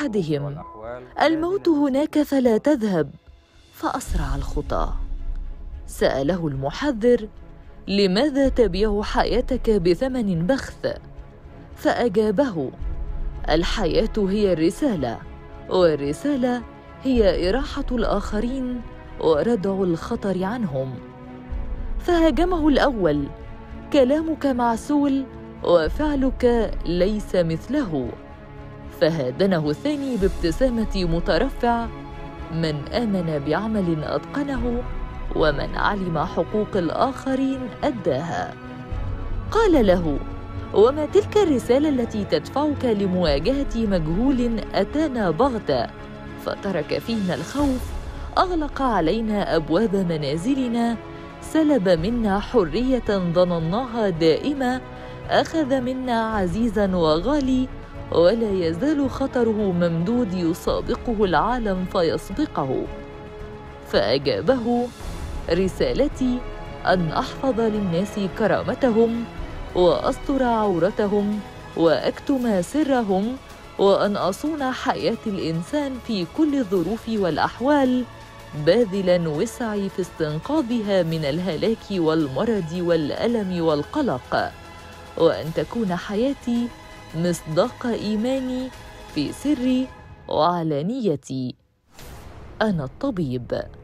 أحدهم: الموت هناك فلا تذهب، فأسرع الخطى. سأله المحذر: لماذا تبيع حياتك بثمن بخس؟ فأجابه: الحياة هي الرسالة، والرسالة هي إراحة الآخرين وردع الخطر عنهم. فهاجمه الأول: كلامك معسول وفعلك ليس مثله. فهادنه الثاني بابتسامة مترفع: من آمن بعمل أتقنه ومن علم حقوق الآخرين أداها. قال له: وما تلك الرسالة التي تدفعك لمواجهة مجهول أتانا بغتة فترك فينا الخوف، أغلق علينا أبواب منازلنا، سلب منا حرية ظنناها دائمة، أخذ منا عزيزاً وغالي، ولا يزال خطره ممدود يسابقه العالم فيسبقه. فأجابه: رسالتي أن أحفظ للناس كرامتهم، وأستر عورتهم، وأكتم سرهم، وأن أصون حياة الإنسان في كل الظروف والأحوال، باذلاً وسعي في استنقاذها من الهلاك والمرض والألم والقلق، وأن تكون حياتي مصداق إيماني في سري وعلانيتي. أنا الطبيب.